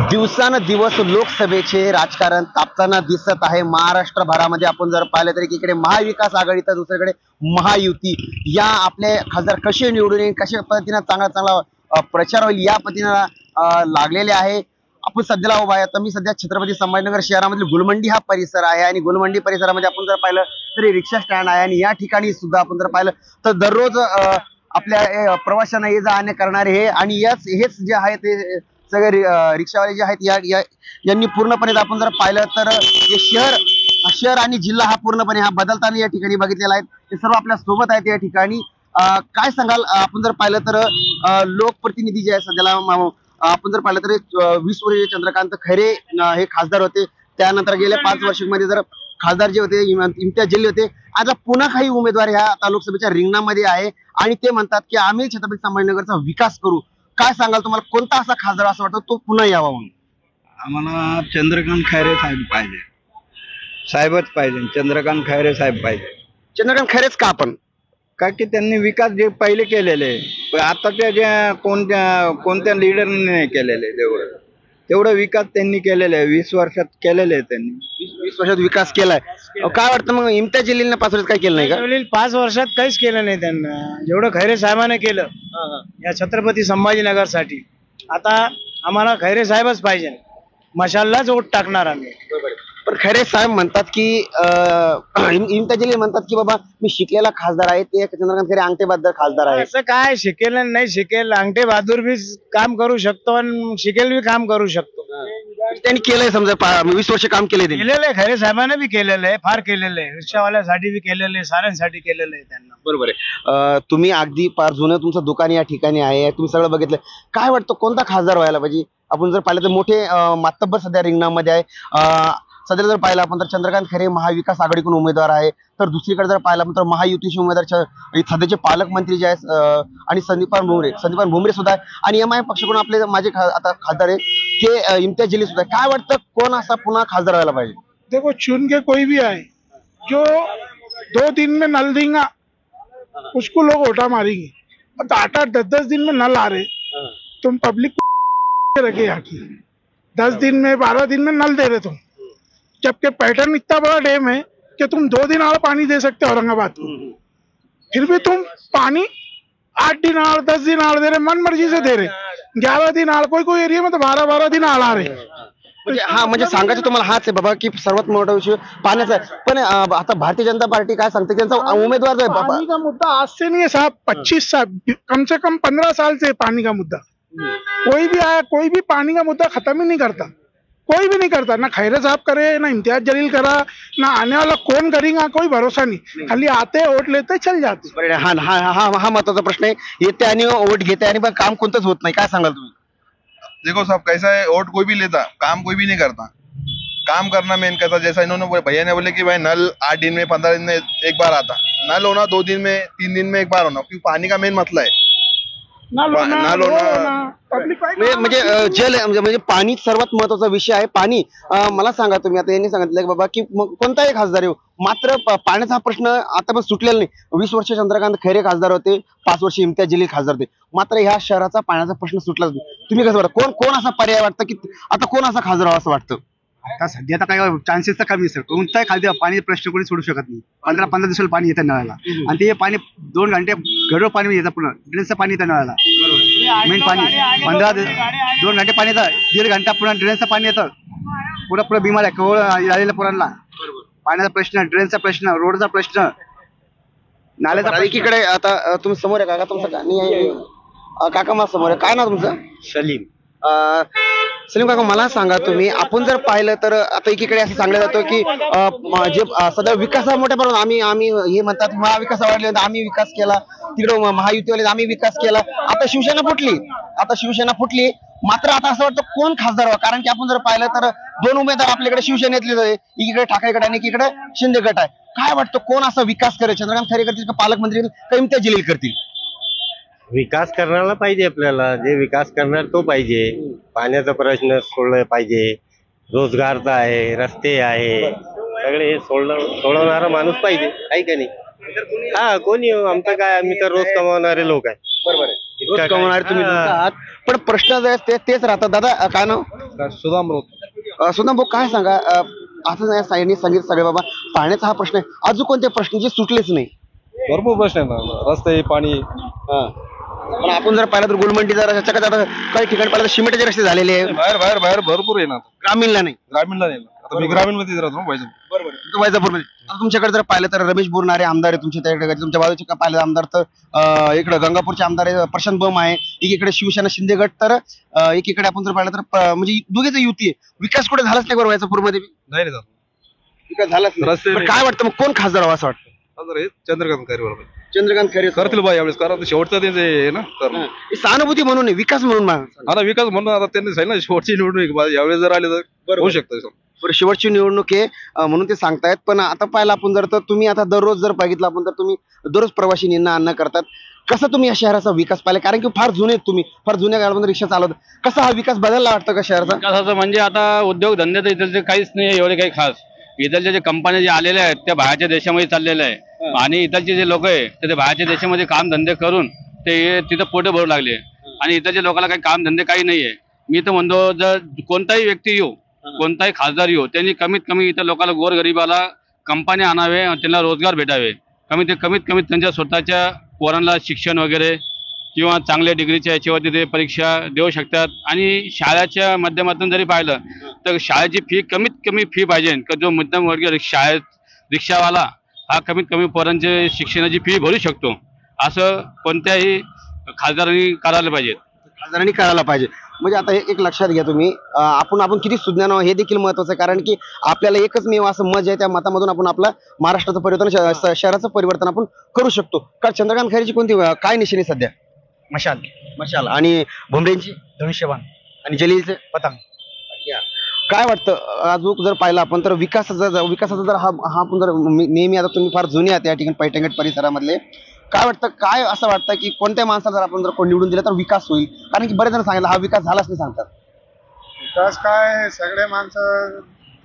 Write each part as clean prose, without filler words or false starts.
दिवसानुदिवस लोकसभेचे राजकारण तापताना दिसत आहे महाराष्ट्रभरामध्ये. आपण जर पाहिलं तर एकीकडे महाविकास आघाडी तर दुसरीकडे महायुती. या आपले खासदार कसे निवडून येईल, कशा पद्धतीने चांगला चांगला प्रचार होईल या पद्धतीने लागलेले आहे. आपण सध्याला उभा आहे. तर मी सध्या छत्रपती संभाजीनगर शहरामधील गुलमंडी हा परिसर आहे आणि गुलमंडी परिसरामध्ये आपण जर पाहिलं तरी रिक्षा स्टँड आहे आणि या ठिकाणी सुद्धा आपण जर पाहिलं तर दररोज आपल्या प्रवाशांना ये जा आणणे करणारे हे आणि हेच जे आहे ते सगळे रिक्षावाले जे आहेत यांनी पूर्णपणे आपण जर पाहिलं तर हे शहर आणि जिल्हा हा पूर्णपणे हा बदलताना या ठिकाणी बघितलेला आहे. ते सर्व आपल्या सोबत आहेत या ठिकाणी. काय सांगाल, आपण जर पाहिलं तर लोकप्रतिनिधी जे आहे सध्याला आपण जर पाहिलं तर 20 वर्षीय चंद्रकांत खैरे हे खासदार होते. त्यानंतर गेल्या 5 वर्षांमध्ये जर खासदार जे होते इम्तियाज जलील होते. आता पुन्हा काही उमेदवार ह्या आता लोकसभेच्या रिंगणामध्ये आहे आणि ते म्हणतात की आम्ही छत्रपती संभाजीनगरचा विकास करू. काय सांगाल, तुम्हाला कोणता असा खासदार असं वाटतं तो पुन्हा यावा म्हणून? आम्हाला चंद्रकांत खैरे साहेब पाहिजे, साहेबच पाहिजे, चंद्रकांत खैरे साहेब पाहिजे. चंद्रकांत खैरेच का? आपण का की त्यांनी विकास जे पहिले केलेले आहे आताच्या ज्या कोणत्या लिडरने नाही केलेले तेवढं विकास त्यांनी केलेला आहे. 20 वर्षात केलेले आहे त्यांनी. 20 वर्षात विकास केलाय. काय वाटतं मग इम्तियाज जलीलने 5 वर्षात काय केलं नाही का? 5 वर्षात काहीच केलं नाही त्यांना, जेवढं खैरे साहेबांनी केलं या छत्रपती संभाजीनगरसाठी. आता आम्हाला खैरे साहेबच पाहिजे, मशाललाच वोट टाकणार आम्ही. पण खैरे साहेब म्हणतात की इम्तियाज जलील म्हणतात की बाबा मी शिकलेला खासदार आहे, ते चंद्रकांत खैरे अंगठेबहाद्दर खासदार आहे. असं काय शिकेल नाही शिकेल, अंगठे बहादूर बी काम करू शकतो आणि शिकेल बी काम करू शकतो. त्यांनी केलंय, समजा 20 वर्ष काम केलंय. केलेलं आहे, खैरे साहेबांनी बी केलेलं आहे, फार केलेलं आहे. रिक्षावाल्यासाठी बी केलेलं आहे, साऱ्यांसाठी केलेलं आहे त्यांना. बरोबर आहे. तुम्ही अगदी फार जुनं तुमचं दुकान या ठिकाणी आहे, तुम्ही सगळं बघितलं. काय वाटतं कोणता खासदार व्हायला पाहिजे? आपण जर पाहिलं तर मोठे मातब्बर सध्या रिंगणामध्ये आहे. सध्या जर पाहिलं आपण तर चंद्रकांत खैरे महाविकास आघाडीकडून उमेदवार आहे, तर दुसरीकडे जर पाहिलं तर महायुतीचे उमेदवार सध्याचे पालकमंत्री जे आहेत आणि संदीपान भुमरे सुद्धा आहे आणि एम आय पक्षाकडून आपले माझे आता खासदार आहे ते इम्तियाज जलील सुद्धा. काय वाटतं कोण असा पुन्हा खासदार व्हायला पाहिजे? देखो, चुन के कोई भी आए जो 2 दिन में नल देगा उसको लोग वोटा मारेंगे. 8-8 10-10 दिन में नल आ रहे, तुम पब्लिक रखे यहाँ की. 10 दिन में 12 दिन में नल दे रहे तुम, जबकि पैटर्न इतना बड़ा डैम है कि तुम 2 दिन आड़ पानी दे सकते हो औरंगाबाद को. फिर भी तुम पानी 8 दिन आड़ 10 दिन आड़ दे रहे, मन मर्जी से दे रहे. 11 दिन आड़, कोई एरिया में तो 12-12 दिन आड़ आ रहे. म्हणजे सांगायचं तुम्हाला हाच आहे बाबा की सर्वात मोठा विषय पाण्याचा आहे. पण आता भारतीय जनता पार्टी काय सांगते, त्यांचा उमेदवार जो आहे पानी का मुद्दा आज से नहीं है साहब, 25 साल कम से कम 15 साल से पानी का मुद्दा. कोई भी आया, कोई भी पानी का मुद्दा खत्म ही नहीं करता, कोई भी नहीं करता. ना खैरे साहब करे, ना इम्तियाज जलील करा, ना आने वाला कौन करेगा कोई भरोसा नहीं. खाली आते वोट लेते चल जाते. हा महत्वाचा प्रश्न आहे. येते आणि वोट घेते आणि पण काम कोणतंच होत नाही. काय सांगाल तुम्ही? देखो साहब, कैसा है, वोट कोई भी लेता, काम कोई भी नहीं करता. काम करना मेन करता. जैसा इन्होंने भैया ने बोले कि भाई नल 8 दिन में 15 दिन में एक बार आता, नल होना 2 दिन में 3 दिन में एक बार होना, क्योंकि पानी का मेन मसला है. म्हणजे पाणी सर्वात महत्वाचा विषय आहे. पाणी मला सांगा तुम्ही, आता यांनी सांगितलं बाबा की कोणताही खासदार येऊ, मात्र पाण्याचा प्रश्न आता पण सुटलेला नाही. 20 वर्ष चंद्रकांत खैरे खासदार होते, 5 वर्ष इम्तियाज जलील खासदार होते, मात्र ह्या शहराचा पाण्याचा प्रश्न सुटलाच नाही. तुम्ही कसं वाटतं, कोण असा पर्याय वाटतं की आता कोण असा खासदार व्हावा असं वाटतं? आता सध्या तर काय चान्सेस तर कमी असतात. कोणताही खाली पाणी प्रश्न कोणी सोडू शकत नाही. 15-15 दिवसाला पाणी येतं नळाला आणि ते पाणी 2 घंटे घडो पाणी येतं, पुन्हा ड्रेनचं पाणी येतं नळाला. मेन पाणी 2 घंटे पाणी येतं, 1.5 घंटा पुन्हा ड्रेनचं पाणी येतं. पुढं बिमार आहे कवळ आलेल्या पोरांना. पाण्याचा प्रश्न, ड्रेनचा प्रश्न, रोडचा प्रश्न, नाल्याचा. एकीकडे आता तुम्ही समोर आहे काका, तुमचं काका मला समोर आहे. काय ना तुमचं? सलीम. सलीम काका, मला सांगा तुम्ही, आपण जर पाहिलं तर आता एकीकडे असं सांगलं जातं की जे सध्या विकासा मोठ्या प्रमाणात आम्ही हे म्हणतात महाविकास आघाडी आम्ही विकास केला, तिकडे महायुतीवाले आम्ही विकास केला. आता शिवसेना फुटली, मात्र आता असं वाटतं कोण खासदार व्हावा? कारण की आपण जर पाहिलं तर 2 उमेदवार आपल्याकडे शिवसेनेतले आहे, एकीकडे ठाकरे गट आणि एकीकडे शिंदे गट आहे. काय वाटतं कोण असा विकास करेल? चंद्रकांत खैरे करतील का पालकमंत्री का इम्तियाज जलील करतील? विकास करणारा पाहिजे आपल्याला, जे विकास करणार तो पाहिजे. पाण्याचा प्रश्न सोडला पाहिजे, रोजगारचा आहे, रस्ते आहे, सगळे हे सोडवणारा माणूस पाहिजे, काही का नाही. हा कोणी आमचं काय, आम्ही तर रोज कमावणारे लोक आहे. बरोबर आहे, रोज कमावणारे तुम्ही आहात. पण प्रश्न जे असते तेच राहतात. दादा काय नाव? नमस्कार सुदाम रोत. सुदाम भाऊ काय सांगा असं या साईडने सांगितलं सगळे बाबा पाण्याचा हा प्रश्न आहे, अजून कोणते प्रश्न जे सुटलेच नाही? भरपूर प्रश्न आहेत ना, रस्ते पाणी. पण आपण जर पाहिलं तर गुलमंडी जर काही ठिकाणी पाहिलं तर सिमेंटचे रस्ते झालेले आहे, बाहेर बाहेर बाहेर भरपूर आहे ना. ग्रामीणला नाही. ग्रामीणला नाही ना. आता मी ग्रामीण मध्ये राहतो ना पाहिजे. वैजापूरमध्ये आता तुमच्याकडे जर पाहिलं तर रमेश बोरणारे आमदार आहे तुमच्या त्याकडे, तुमच्या बाजूचे का पाहिलं आमदार तर इकडे गंगापूरचे आमदार आहे प्रशांत बम आहे, एकीकडे शिवसेना शिंदे गट, तर एकीकडे आपण जर पाहिलं तर म्हणजे दोघेच युती आहे. विकास कुठे झालाच नाही बरोबर वैजापूरमध्ये बी? नाही नाही विकास झालाच नाही. रस्ते पण काय वाटतं मग कोण खासदार व्हावं असं वाटतं? आता हे चंद्रकांत खैरे बरोबर चंद्रकांत खैरे करतील बा यावेळेस, कारण शेवटचं त्यांचे आहे ना. तर ही सहानुभूती म्हणून आहे, विकास म्हणून मागा. आता विकास म्हणून आता त्यांनी सांगितलं शेवटची निवडणूक आहे. यावेळेस जर आले तर होऊ शकतं. बरं, शेवटची निवडणूक आहे म्हणून ते सांगतायत. पण आता पाहिलं आपण जर तर तुम्ही आता दररोज जर बघितलं आपण तर तुम्ही दररोज प्रवासी नेणं आणणं करतात. कसा तुम्ही या शहराचा विकास पाहिला? कारण की फार जुने तुम्ही फार जुन्या काळामध्ये रिक्षा चालवत, कसा हा विकास बदलला वाटतं का शहराचा? विकासाचं म्हणजे आता उद्योग धंदे तर इथलचे काहीच नाही एवढे काही खास. इथलच्या जे कंपन्या जे आलेल्या आहेत त्या बाहेरच्या देशामध्ये चाललेल्या आहे, आणि इथलचे जे लोक आहे ते बाहेरच्या देशामध्ये काम धंदे करून ते तिथं पोटे भरू लागले, आणि इथलच्या लोकांना काही काम धंदे काही नाहीये. मी तर म्हणतो जर कोणताही व्यक्ती येऊ, कोणताही खासदार येऊ, त्यांनी कमीत कमी इथं लोकांना गोरगरिबाला कंपन्या आणावे आणि त्यांना रोजगार भेटावे. कमीत कमी त्यांच्या स्वतःच्या पोरांना शिक्षण वगैरे किंवा चांगल्या डिग्रीच्या याच्यावरती ते परीक्षा देऊ शकतात. आणि शाळेच्या माध्यमातून जरी पाहिलं तर शाळेची फी कमीत कमी फी पाहिजे का जो मध्यमवर्गीय शाळेत रिक्षावाला हा कमीत कमी पोरांचे शिक्षणाची फी भरू शकतो, असं कोणत्याही खासदारांनी करायला पाहिजे. खासदारांनी करायला पाहिजे. म्हणजे आता हे एक लक्षात घ्या तुम्ही, आपण किती सुज्ञान आहोत हे देखील महत्वाचं आहे. कारण की आपल्याला एकच नियम असं मत आहे त्या मतामधून आपण आपला महाराष्ट्राचं परिवर्तन शहराचं परिवर्तन आपण करू शकतो. कारण चंद्रकांत खैरेची कोणती काय निशाणी सध्या? मशाल. आणि भुमरेंची धनुष्यबाण आणि जलीलचे पतंग. काय वाटतं अजून जर पाहिलं आपण तर विकासाचा जर हा आपण जर नेहमी आता तुम्ही फार जुने आहात या ठिकाणी पैठणगेट परिसरामधले, काय वाटतं काय असं वाटतं की कोणत्या माणसाला जर आपण जर कोण निवडून दिलं तर विकास होईल? कारण की बरेच जण सांगितलं हा विकास झालाच नाही सांगतात. विकास काय सगळे माणसं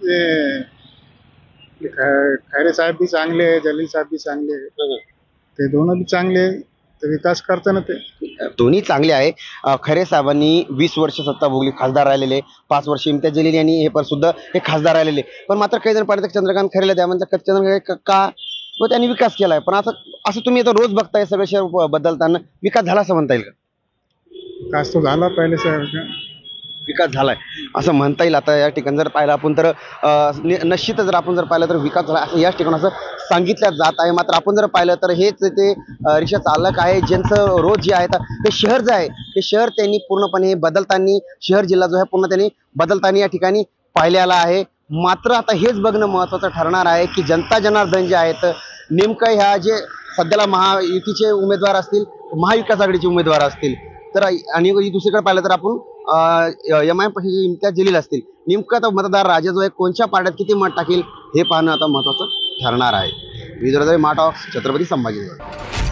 खैरे साहेब बी चांगले, जलील साहेब बी चांगले, ते दोन बी चांगले, ते विकास करताना ते दोन्ही चांगले आहे. खैरे साहेबांनी 20 वर्ष सत्ता भोगली, खासदार राहिलेले, 5 वर्ष इम्तियाज जलील यांनी हे पण सुद्धा हे खासदार राहिलेले. पण मात्र काही जण पाहिजे चंद्रकांत खैरेला द्या म्हणजे चंद्रकांत का व त्यांनी विकास केलाय. पण असं तुम्ही आता रोज बघताय सगळे शहर बदलताना, विकास झाला असं म्हणता येईल का? विकास तो झाला पहिले साहेब, विकास झालाय असं म्हणता येईल. आता या ठिकाणी जर पाहिलं आपण तर निश्चितच जर आपण जर पाहिलं तर विकास झाला असं याच ठिकाणी असं सांगितलं जात आहे. मात्र आपण जर पाहिलं तर हेच ते रिक्षा चालक आहे ज्यांचं रोज जे आहे ते शहर जे आहे ते शहर त्यांनी पूर्णपणे बदलताना, शहर जिल्हा जो आहे पूर्ण त्यांनी बदलताना या ठिकाणी पाहिलेला आहे. मात्र आता हेच बघणं महत्वाचं ठरणार आहे की जनता जनार्दन जे आहेत नेमकं ह्या जे सध्याला महायुतीचे उमेदवार असतील, महाविकास आघाडीचे उमेदवार असतील, तर आणि दुसरीकडे पाहिलं तर आपण MIM पक्षाचे इम्तियाज जलील असतील, नेमकं आता मतदार राजा जो आहे कोणत्या पाड्यात किती मत टाकेल हे पाहणं आता महत्वाचं ठरणार आहे. विदर्भ माटॉक्स, छत्रपती संभाजीनगर.